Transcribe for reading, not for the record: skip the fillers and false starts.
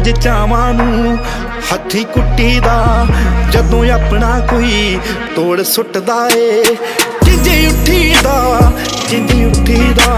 कुछ चावां नूं हथी कुट्टी दा जदों अपना कोई तोड़ सुटदा ए जिंदी उठी दा